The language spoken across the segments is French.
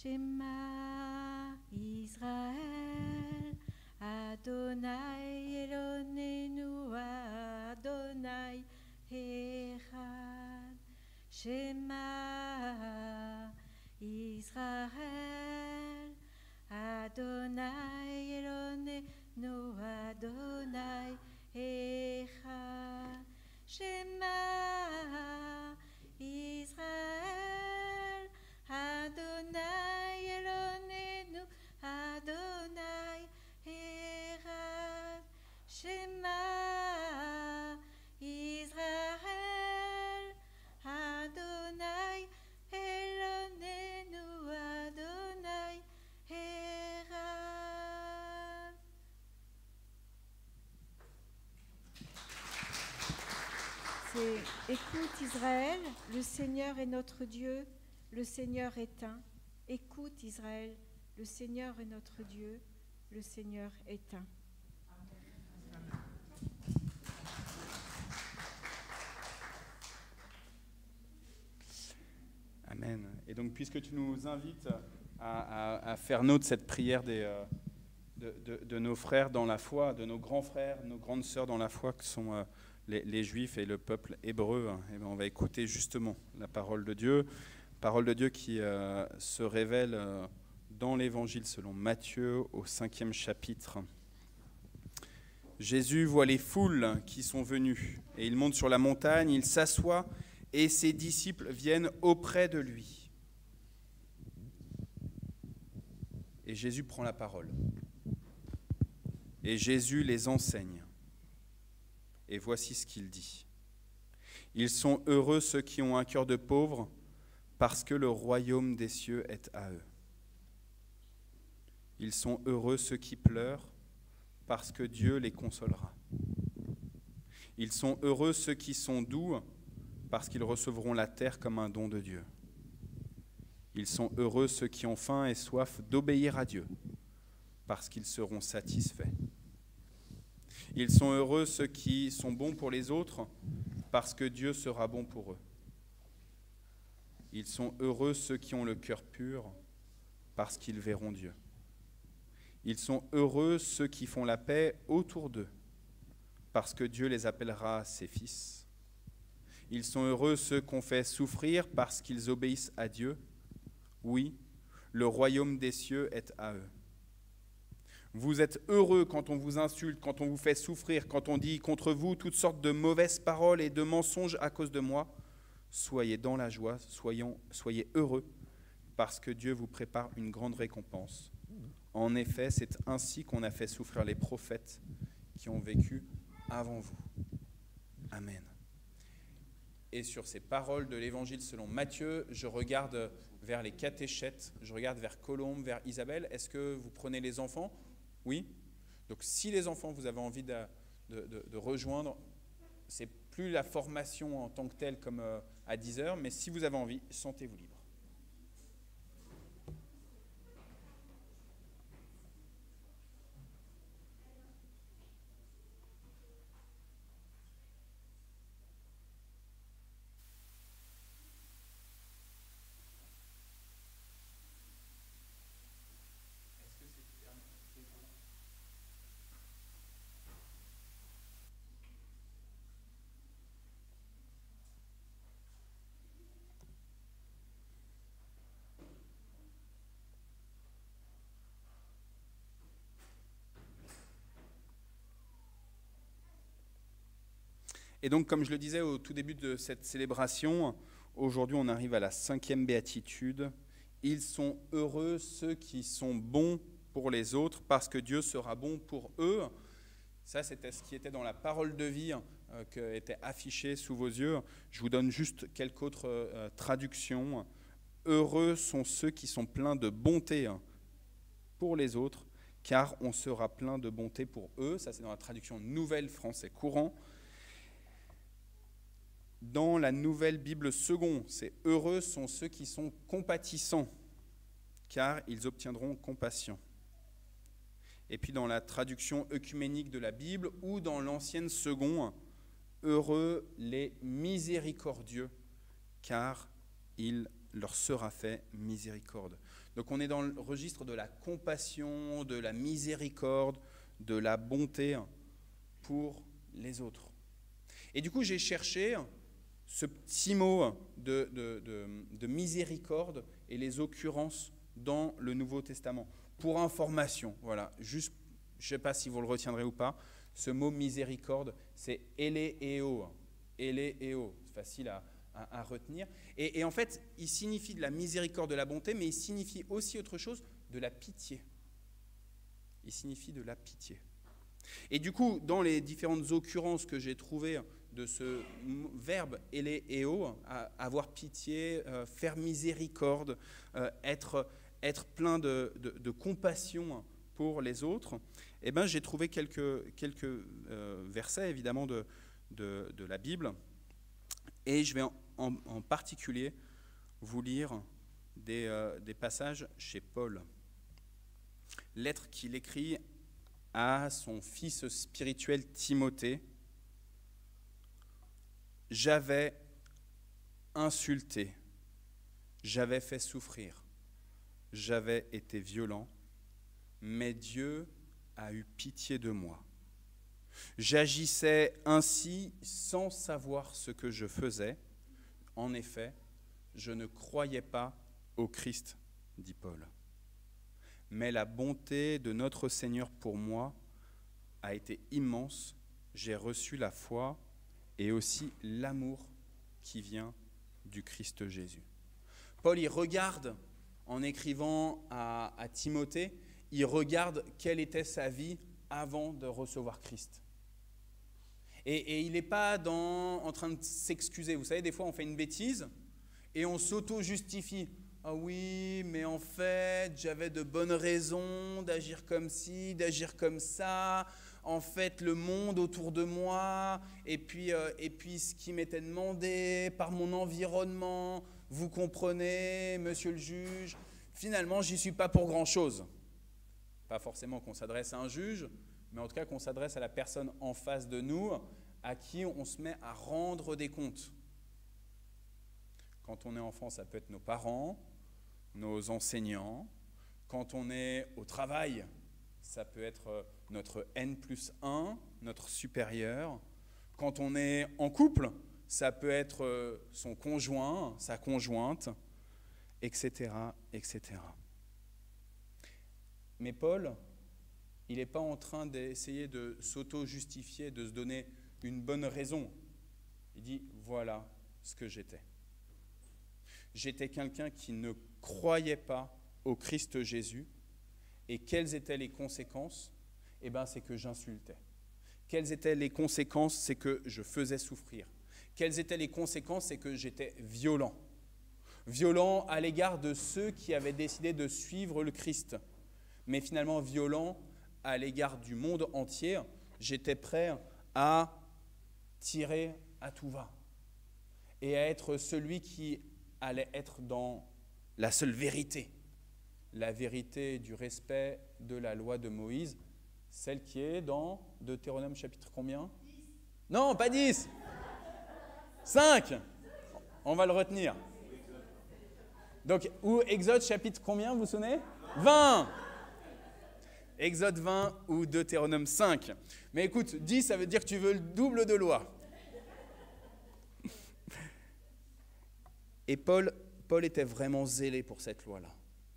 Shema Israël, Adonai Elonenu, Adonai Echad. Shema Israël, Adonai Elonenu, Adonai Echad. Shema Israël, Adonai Elonenu, Adonai Echad. Shema Israël, Adonai Elonenu, Adonai Echad. C'est écoute Israël, le Seigneur est notre Dieu, le Seigneur est un. Écoute Israël, le Seigneur est notre Dieu, le Seigneur est un. Amen. Et donc, puisque tu nous invites à faire nôtre cette prière de nos frères dans la foi, de nos grands frères, nos grandes sœurs dans la foi, que sont les Juifs et le peuple hébreu, et bien on va écouter justement la parole de Dieu qui se révèle dans l'Évangile selon Matthieu au 5e chapitre. Jésus voit les foules qui sont venues, et il monte sur la montagne, il s'assoit, et ses disciples viennent auprès de lui. Et Jésus prend la parole. Et Jésus les enseigne. Et voici ce qu'il dit. Ils sont heureux ceux qui ont un cœur de pauvre, parce que le royaume des cieux est à eux. Ils sont heureux ceux qui pleurent, parce que Dieu les consolera. Ils sont heureux ceux qui sont doux, parce qu'ils recevront la terre comme un don de Dieu. Ils sont heureux ceux qui ont faim et soif d'obéir à Dieu, parce qu'ils seront satisfaits. Ils sont heureux ceux qui sont bons pour les autres, parce que Dieu sera bon pour eux. Ils sont heureux ceux qui ont le cœur pur, parce qu'ils verront Dieu. Ils sont heureux ceux qui font la paix autour d'eux, parce que Dieu les appellera ses fils. Ils sont heureux ceux qu'on fait souffrir, parce qu'ils obéissent à Dieu. Oui, le royaume des cieux est à eux. Vous êtes heureux quand on vous insulte, quand on vous fait souffrir, quand on dit contre vous toutes sortes de mauvaises paroles et de mensonges à cause de moi. Soyez dans la joie, soyez heureux, parce que Dieu vous prépare une grande récompense. En effet, c'est ainsi qu'on a fait souffrir les prophètes qui ont vécu avant vous. Amen. Et sur ces paroles de l'Évangile selon Matthieu, je regarde vers les catéchètes, je regarde vers Colombe, vers Isabelle. Est-ce que vous prenez les enfants ? Oui. Donc si les enfants, vous avez envie de rejoindre, c'est plus la formation en tant que telle comme à 10h, mais si vous avez envie, sentez-vous libre. Et donc, comme je le disais au tout début de cette célébration, aujourd'hui on arrive à la 5e béatitude. Ils sont heureux ceux qui sont bons pour les autres, parce que Dieu sera bon pour eux. Ça, c'était ce qui était dans la parole de vie qui était affichée sous vos yeux. Je vous donne juste quelques autres traductions. Heureux sont ceux qui sont pleins de bonté pour les autres, car on sera plein de bonté pour eux. Ça, c'est dans la traduction Nouvelle Français Courant. Dans la Nouvelle Bible Second, c'est « Heureux sont ceux qui sont compatissants, car ils obtiendront compassion ». Et puis dans la traduction œcuménique de la Bible ou dans l'ancienne Second, « Heureux les miséricordieux, car ils leur sera fait miséricorde. Donc on est dans le registre de la compassion, de la miséricorde, de la bonté pour les autres. Et du coup, j'ai cherché ce petit mot de miséricorde et les occurrences dans le Nouveau Testament. Pour information, voilà, juste, je ne sais pas si vous le retiendrez ou pas, ce mot miséricorde, c'est élééo. Élééo, c'est facile à retenir. Et en fait, il signifie de la miséricorde, de la bonté, mais il signifie aussi autre chose, de la pitié. Il signifie de la pitié. Et du coup, dans les différentes occurrences que j'ai trouvées de ce verbe élééo, avoir pitié, faire miséricorde, être plein de compassion pour les autres, eh ben, j'ai trouvé quelques versets, évidemment, de la Bible. Et je vais en particulier vous lire des passages chez Paul. Lettre qu'il écrit à son fils spirituel Timothée. J'avais insulté, j'avais fait souffrir, j'avais été violent, mais Dieu a eu pitié de moi. J'agissais ainsi sans savoir ce que je faisais. En effet, je ne croyais pas au Christ, dit Paul. Mais la bonté de notre Seigneur pour moi a été immense. J'ai reçu la foi et aussi l'amour qui vient du Christ Jésus. Paul, il regarde, en écrivant à Timothée, il regarde quelle était sa vie avant de recevoir Christ. Et il n'est pas en train de s'excuser. Vous savez, des fois, on fait une bêtise et on s'auto-justifie. Ah oui, mais en fait, j'avais de bonnes raisons d'agir comme ci, d'agir comme ça. En fait, le monde autour de moi, et puis ce qui m'était demandé par mon environnement, vous comprenez, monsieur le juge, finalement, j'y suis pas pour grand-chose. Pas forcément qu'on s'adresse à un juge, mais en tout cas qu'on s'adresse à la personne en face de nous, à qui on se met à rendre des comptes. Quand on est enfant, ça peut être nos parents, nos enseignants. Quand on est au travail, ça peut être notre N+1, notre supérieur. Quand on est en couple, ça peut être son conjoint, sa conjointe, etc., etc. Mais Paul, il n'est pas en train d'essayer de s'auto-justifier, de se donner une bonne raison. Il dit, voilà ce que j'étais. J'étais quelqu'un qui ne croyait pas au Christ Jésus. Et quelles étaient les conséquences ? Eh bien, c'est que j'insultais. Quelles étaient les conséquences ? C'est que je faisais souffrir. Quelles étaient les conséquences ? C'est que j'étais violent. Violent à l'égard de ceux qui avaient décidé de suivre le Christ. Mais finalement violent à l'égard du monde entier. J'étais prêt à tirer à tout va. Et à être celui qui allait être dans la seule vérité. La vérité du respect de la loi de Moïse, celle qui est dans Deutéronome chapitre combien ? 10. Non, pas 10. 5. On va le retenir. Donc, ou Exode chapitre combien, vous vous souvenez ? 20. Exode 20 ou Deutéronome 5. Mais écoute, 10, ça veut dire que tu veux le double de loi. Et Paul était vraiment zélé pour cette loi-là.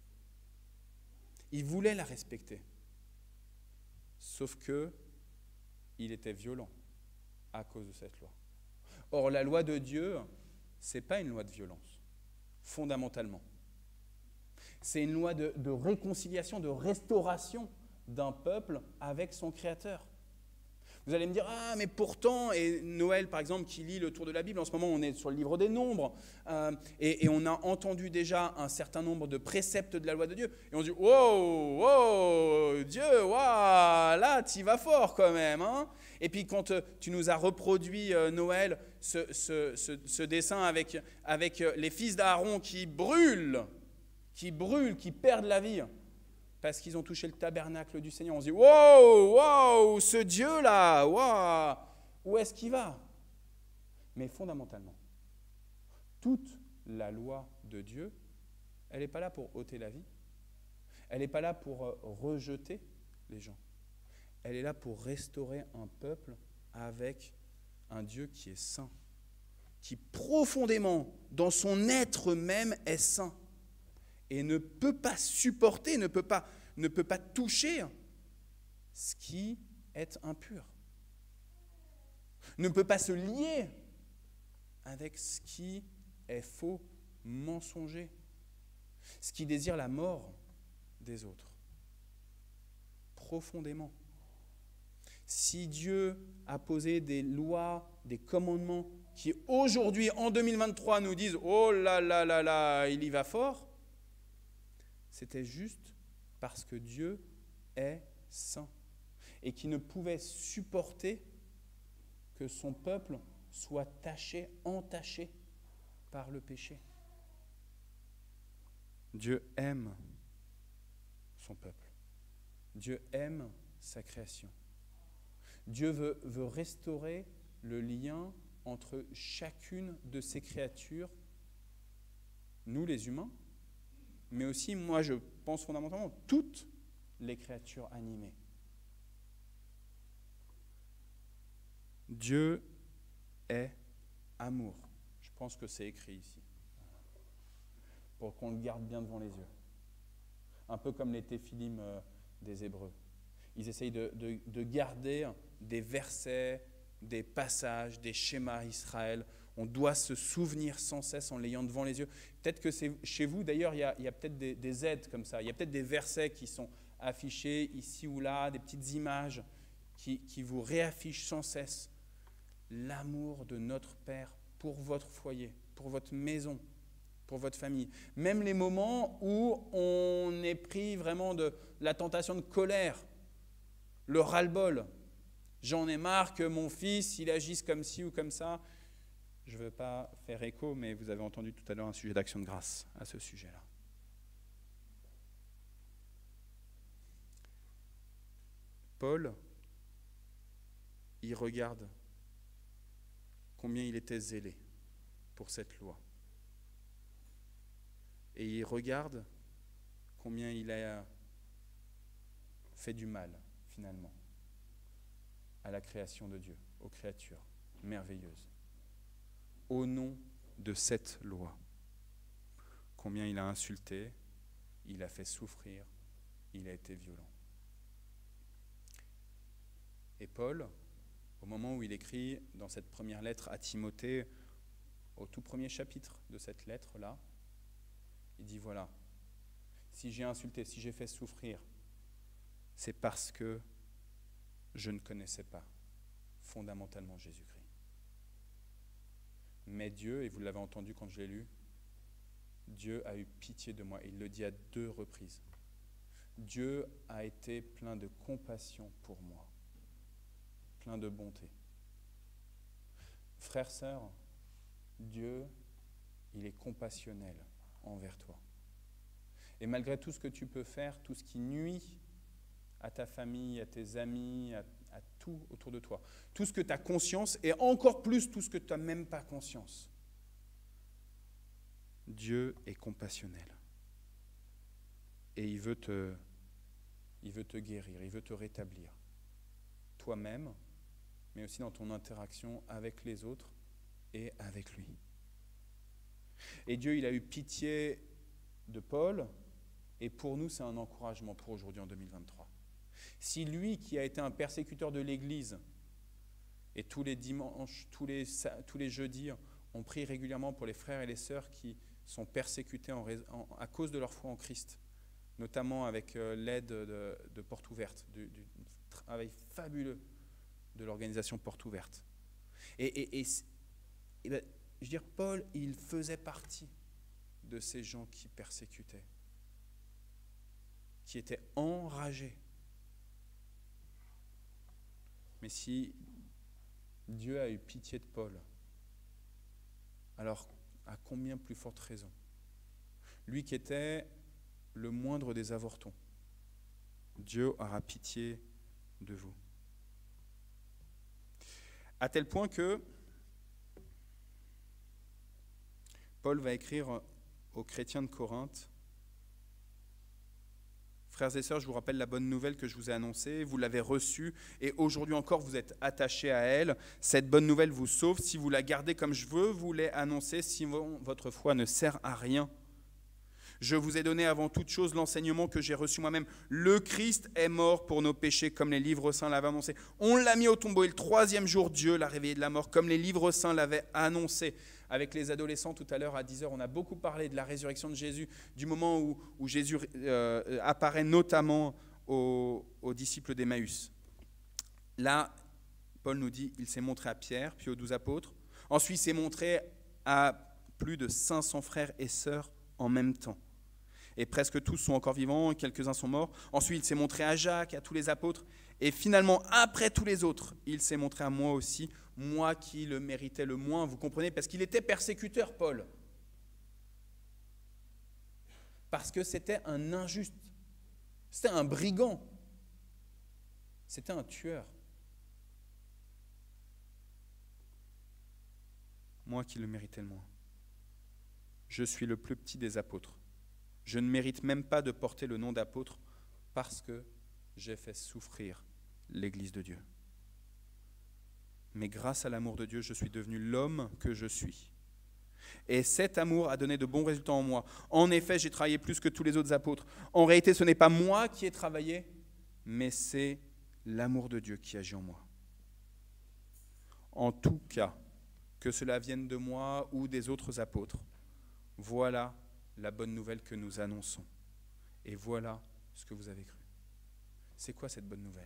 Il voulait la respecter. Sauf que il était violent à cause de cette loi. Or, la loi de Dieu, ce n'est pas une loi de violence, fondamentalement. C'est une loi de réconciliation, de restauration d'un peuple avec son Créateur. Vous allez me dire, ah mais pourtant, et Noël par exemple qui lit le tour de la Bible, en ce moment on est sur le livre des Nombres, et on a entendu déjà un certain nombre de préceptes de la loi de Dieu, et on dit, wow, Dieu, wow, là tu y vas fort quand même, hein. Et puis quand tu nous as reproduit Noël, ce dessin avec les fils d'Aaron qui brûlent, qui perdent la vie, parce qu'ils ont touché le tabernacle du Seigneur. On se dit, wow, ce Dieu-là, wow, où est-ce qu'il va ? Mais fondamentalement, toute la loi de Dieu, elle n'est pas là pour ôter la vie. Elle n'est pas là pour rejeter les gens. Elle est là pour restaurer un peuple avec un Dieu qui est saint, qui profondément, dans son être même, est saint et ne peut pas supporter, ne peut pas toucher ce qui est impur, ne peut pas se lier avec ce qui est faux, mensonger, ce qui désire la mort des autres, profondément. Si Dieu a posé des lois, des commandements qui aujourd'hui, en 2023, nous disent « Oh là là là là, il y va fort », c'était juste parce que Dieu est saint et qui ne pouvait supporter que son peuple soit taché, entaché par le péché. Dieu aime son peuple. Dieu aime sa création. Dieu veut restaurer le lien entre chacune de ses créatures, nous les humains, mais aussi, moi je pense fondamentalement, toutes les créatures animées. Dieu est amour. Je pense que c'est écrit ici, pour qu'on le garde bien devant les yeux. Un peu comme les téphilim des Hébreux. Ils essayent de garder des versets, des passages, des schémas Israël. On doit se souvenir sans cesse en l'ayant devant les yeux. Peut-être que c'est chez vous, d'ailleurs, il y a peut-être des aides comme ça. Il y a peut-être des versets qui sont affichés ici ou là, des petites images qui vous réaffichent sans cesse l'amour de notre Père pour votre foyer, pour votre maison, pour votre famille. Même les moments où on est pris vraiment de la tentation de colère, le ras-le-bol. J'en ai marre que mon fils, il agisse comme ci ou comme ça. Je ne veux pas faire écho, mais vous avez entendu tout à l'heure un sujet d'action de grâce à ce sujet-là. Paul, il regarde combien il était zélé pour cette loi. Et il regarde combien il a fait du mal, finalement, à la création de Dieu, aux créatures merveilleuses. Au nom de cette loi, combien il a insulté, il a fait souffrir, il a été violent. Et Paul, au moment où il écrit dans cette première lettre à Timothée, au tout premier chapitre de cette lettre-là, il dit voilà, si j'ai insulté, si j'ai fait souffrir, c'est parce que je ne connaissais pas fondamentalement Jésus-Christ. Mais Dieu, et vous l'avez entendu quand je l'ai lu, Dieu a eu pitié de moi. Il le dit à 2 reprises. Dieu a été plein de compassion pour moi, plein de bonté. Frères, sœurs, Dieu, il est compassionnel envers toi. Et malgré tout ce que tu peux faire, tout ce qui nuit à ta famille, à tes amis, à tout autour de toi, tout ce que tu as conscience, et encore plus tout ce que tu n'as même pas conscience, Dieu est compassionnel. Et il veut te guérir, il veut te rétablir. Toi-même, mais aussi dans ton interaction avec les autres et avec lui. Et Dieu, il a eu pitié de Paul, et pour nous, c'est un encouragement pour aujourd'hui en 2023. Si lui, qui a été un persécuteur de l'Église, et tous les dimanches, tous les jeudis, on prie régulièrement pour les frères et les sœurs qui sont persécutés à cause de leur foi en Christ, notamment avec l'aide de Porte Ouverte, du travail fabuleux de l'organisation Porte Ouverte. Et ben, je veux dire, Paul, il faisait partie de ces gens qui persécutaient, qui étaient enragés. Mais si Dieu a eu pitié de Paul, alors à combien plus forte raison, lui qui était le moindre des avortons, Dieu aura pitié de vous. À tel point que Paul va écrire aux chrétiens de Corinthe. Frères et sœurs, je vous rappelle la bonne nouvelle que je vous ai annoncée, vous l'avez reçue et aujourd'hui encore vous êtes attachés à elle. Cette bonne nouvelle vous sauve si vous la gardez comme je veux vous l'ai annoncée, sinon votre foi ne sert à rien. Je vous ai donné avant toute chose l'enseignement que j'ai reçu moi-même. Le Christ est mort pour nos péchés comme les livres saints l'avaient annoncé. On l'a mis au tombeau et le troisième jour, Dieu l'a réveillé de la mort comme les livres saints l'avaient annoncé. Avec les adolescents tout à l'heure à 10h, on a beaucoup parlé de la résurrection de Jésus, du moment où Jésus apparaît notamment aux disciples d'Emmaüs. Là, Paul nous dit, il s'est montré à Pierre, puis aux 12 apôtres. Ensuite, il s'est montré à plus de 500 frères et sœurs en même temps. Et presque tous sont encore vivants, quelques-uns sont morts. Ensuite, il s'est montré à Jacques, à tous les apôtres. Et finalement, après tous les autres, il s'est montré à moi aussi, moi qui le méritais le moins, vous comprenez, parce qu'il était persécuteur, Paul. Parce que c'était un injuste, c'était un brigand, c'était un tueur. Moi qui le méritais le moins. Je suis le plus petit des apôtres. Je ne mérite même pas de porter le nom d'apôtre parce que j'ai fait souffrir l'Église de Dieu. Mais grâce à l'amour de Dieu, je suis devenu l'homme que je suis. Et cet amour a donné de bons résultats en moi. En effet, j'ai travaillé plus que tous les autres apôtres. En réalité, ce n'est pas moi qui ai travaillé, mais c'est l'amour de Dieu qui agit en moi. En tout cas, que cela vienne de moi ou des autres apôtres, voilà la bonne nouvelle que nous annonçons. Et voilà ce que vous avez cru. C'est quoi cette bonne nouvelle ?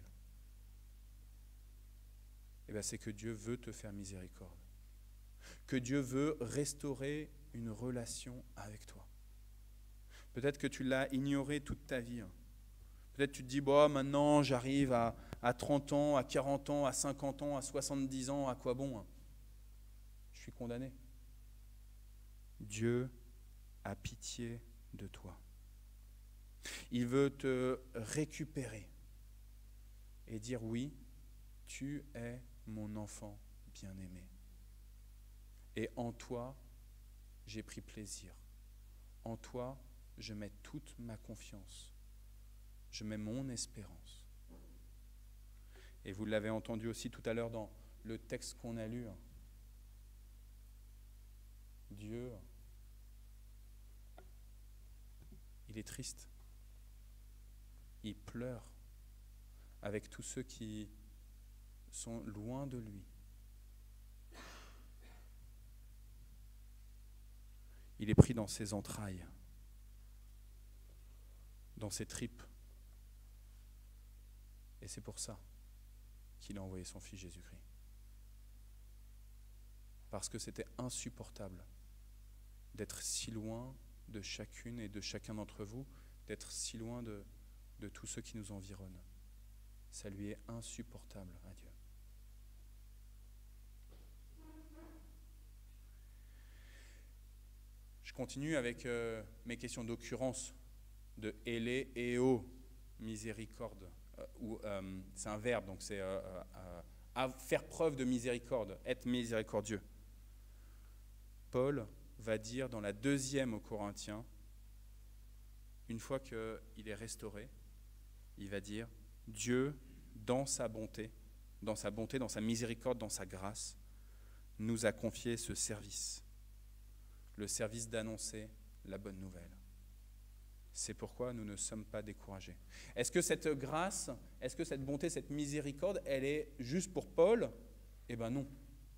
Eh bien, c'est que Dieu veut te faire miséricorde. Que Dieu veut restaurer une relation avec toi. Peut-être que tu l'as ignoré toute ta vie. Peut-être que tu te dis, bon, maintenant j'arrive à 30 ans, à 40 ans, à 50 ans, à 70 ans, à quoi bon ? Je suis condamné. Dieu a pitié de toi. Il veut te récupérer et dire oui, tu es mon enfant bien-aimé. Et en toi, j'ai pris plaisir. En toi, je mets toute ma confiance. Je mets mon espérance. Et vous l'avez entendu aussi tout à l'heure dans le texte qu'on a lu. Dieu, il est triste. Il pleure avec tous ceux qui sont loin de lui. Il est pris dans ses entrailles, dans ses tripes. Et c'est pour ça qu'il a envoyé son fils Jésus-Christ. Parce que c'était insupportable d'être si loin de chacune et de chacun d'entre vous, d'être si loin de tous ceux qui nous environnent. Ça lui est insupportable à Dieu. Je continue avec mes questions d'occurrence de élé et o, miséricorde. C'est un verbe, donc c'est à faire preuve de miséricorde, être miséricordieux. Paul va dire dans la 2e aux Corinthiens, une fois qu'il est restauré, il va dire Dieu, dans sa bonté, dans sa miséricorde, dans sa grâce, nous a confié ce service, le service d'annoncer la bonne nouvelle. C'est pourquoi nous ne sommes pas découragés. Est-ce que cette grâce, est-ce que cette bonté, cette miséricorde, elle est juste pour Paul ? Eh bien non.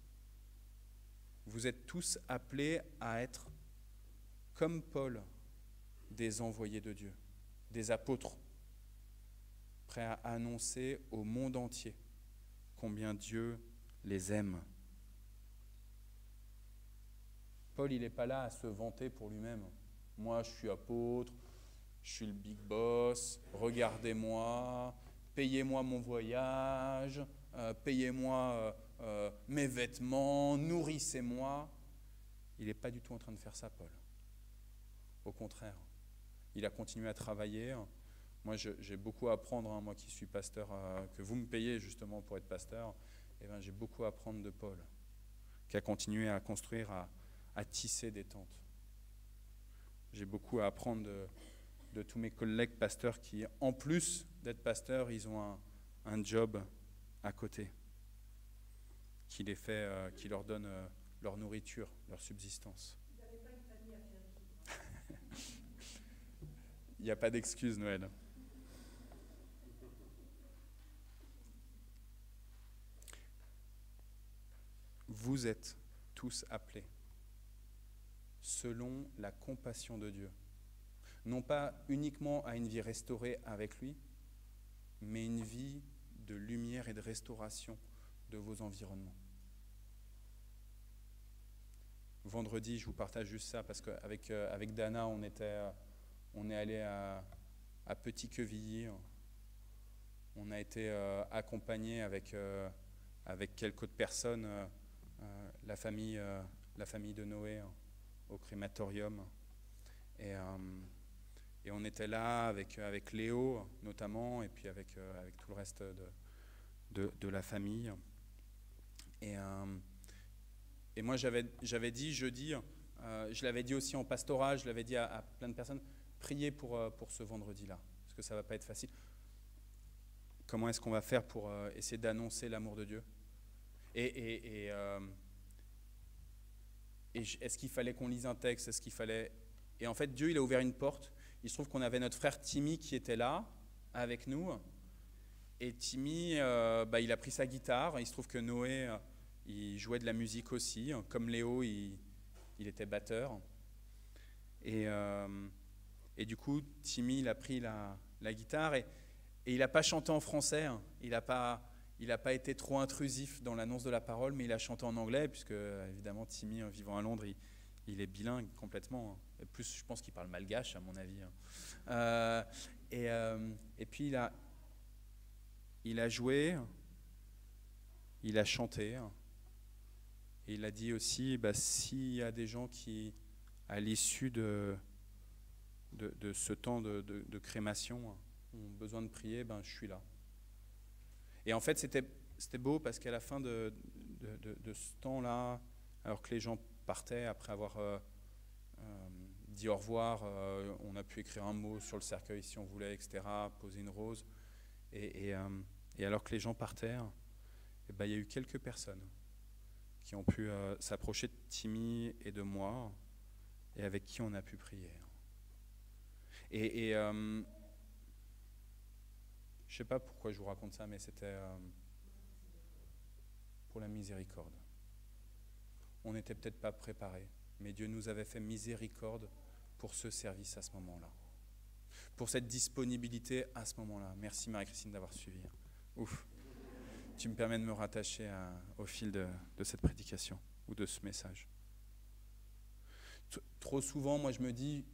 Vous êtes tous appelés à être, comme Paul, des envoyés de Dieu, des apôtres, prêts à annoncer au monde entier combien Dieu les aime. Paul, il n'est pas là à se vanter pour lui-même. Moi, je suis apôtre, je suis le big boss, regardez-moi, payez-moi mon voyage, payez-moi mes vêtements, nourrissez-moi. Il n'est pas du tout en train de faire ça, Paul. Au contraire, il a continué à travailler. Moi, j'ai beaucoup à apprendre, moi qui suis pasteur, que vous me payez justement pour être pasteur. Eh j'ai beaucoup à apprendre de Paul, qui a continué à construire, à tisser des tentes. j'ai beaucoup à apprendre de tous mes collègues pasteurs qui, en plus d'être pasteurs, ils ont un job à côté qui leur donne leur nourriture, leur subsistance. Vous n'avez pas une famille à faire vivre. Il n'y a pas d'excuse, Noël. Vous êtes tous appelés selon la compassion de Dieu. Non pas uniquement à une vie restaurée avec lui, mais une vie de lumière et de restauration de vos environnements. Vendredi, je vous partage juste ça parce qu'avec Dana, on est allé à Petit-Quevilly. On a été accompagné avec quelques autres personnes, la famille de Noé au crématorium. Et on était là avec Léo notamment, et puis avec tout le reste de la famille. Et moi, j'avais dit jeudi, je l'avais dit aussi en pastorat, je l'avais dit à plein de personnes, priez pour ce vendredi-là, parce que ça ne va pas être facile. Comment est-ce qu'on va faire pour essayer d'annoncer l'amour de Dieu ? Et est-ce qu'il fallait qu'on lise un texte ? Est-ce qu'il fallait... Et en fait, Dieu, il a ouvert une porte. Il se trouve qu'on avait notre frère Timmy qui était là, avec nous. Et Timmy, il a pris sa guitare. Il se trouve que Noé, il jouait de la musique aussi. Comme Léo, il était batteur. Et du coup, Timmy, il a pris la guitare. Et il n'a pas chanté en français. Il n'a pas été trop intrusif dans l'annonce de la parole, mais il a chanté en anglais, puisque, évidemment, Timmy, vivant à Londres, il est bilingue complètement. Et plus, je pense qu'il parle malgache, à mon avis. Et puis, il a joué, il a chanté, et il a dit aussi, s'il y a des gens qui, à l'issue de ce temps de crémation, ont besoin de prier, je suis là. Et en fait, c'était beau parce qu'à la fin de ce temps-là, alors que les gens partaient après avoir dit au revoir, on a pu écrire un mot sur le cercueil si on voulait, etc., poser une rose. Et alors que les gens partaient, il y a eu quelques personnes qui ont pu s'approcher de Timmy et de moi et avec qui on a pu prier. Je ne sais pas pourquoi je vous raconte ça, mais c'était pour la miséricorde. On n'était peut-être pas préparés, mais Dieu nous avait fait miséricorde pour ce service à ce moment-là, pour cette disponibilité à ce moment-là. Merci Marie-Christine d'avoir suivi. Ouf, tu me permets de me rattacher au fil de cette prédication ou de ce message. Trop souvent, moi je me dis,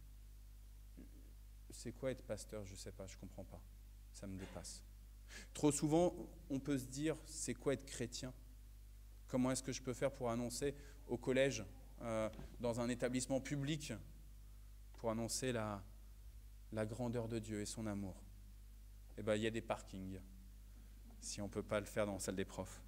c'est quoi être pasteur ? Je ne sais pas, je ne comprends pas. Ça me dépasse. Trop souvent, on peut se dire, c'est quoi être chrétien ? Comment est-ce que je peux faire pour annoncer au collège, dans un établissement public, pour annoncer la grandeur de Dieu et son amour ? Eh bien, il y a des parkings, si on ne peut pas le faire dans la salle des profs.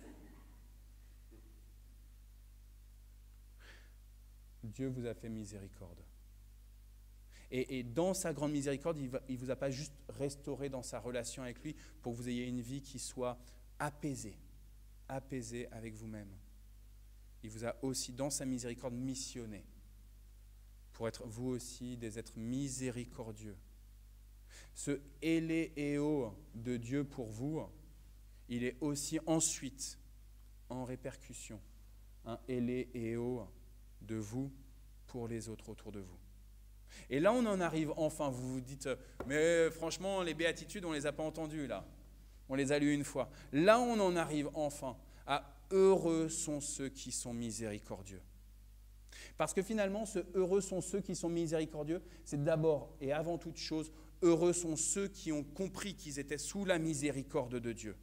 Dieu vous a fait miséricorde. Et dans sa grande miséricorde, il ne vous a pas juste restauré dans sa relation avec lui pour que vous ayez une vie qui soit apaisée avec vous-même. Il vous a aussi, dans sa miséricorde, missionné pour être vous aussi des êtres miséricordieux. Ce éléo de Dieu pour vous, il est aussi ensuite, en répercussion, un éléo de vous pour les autres autour de vous. Et là, on en arrive enfin, vous vous dites, mais franchement, les béatitudes, on ne les a pas entendues là. On les a lues une fois. Là, on en arrive enfin à heureux sont ceux qui sont miséricordieux. Parce que finalement, ce heureux sont ceux qui sont miséricordieux, c'est d'abord et avant toute chose, heureux sont ceux qui ont compris qu'ils étaient sous la miséricorde de Dieu.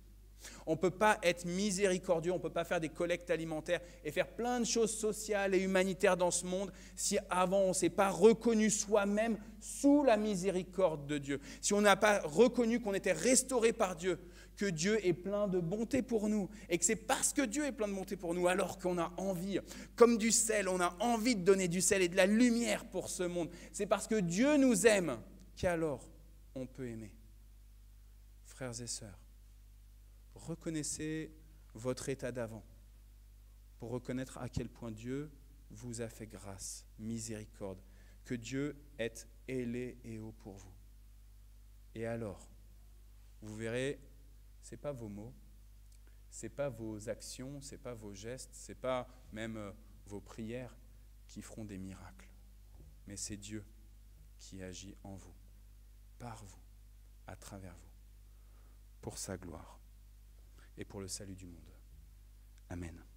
On ne peut pas être miséricordieux, on ne peut pas faire des collectes alimentaires et faire plein de choses sociales et humanitaires dans ce monde si avant on ne s'est pas reconnu soi-même sous la miséricorde de Dieu. Si on n'a pas reconnu qu'on était restauré par Dieu, que Dieu est plein de bonté pour nous et que c'est parce que Dieu est plein de bonté pour nous alors qu'on a envie, comme du sel, on a envie de donner du sel et de la lumière pour ce monde. C'est parce que Dieu nous aime qu'alors on peut aimer. Frères et sœurs, reconnaissez votre état d'avant pour reconnaître à quel point Dieu vous a fait grâce, miséricorde, que Dieu est ailé et haut pour vous. Et alors, vous verrez, ce n'est pas vos mots, ce n'est pas vos actions, ce n'est pas vos gestes, ce n'est pas même vos prières qui feront des miracles, mais c'est Dieu qui agit en vous, par vous, à travers vous, pour sa gloire et pour le salut du monde. Amen.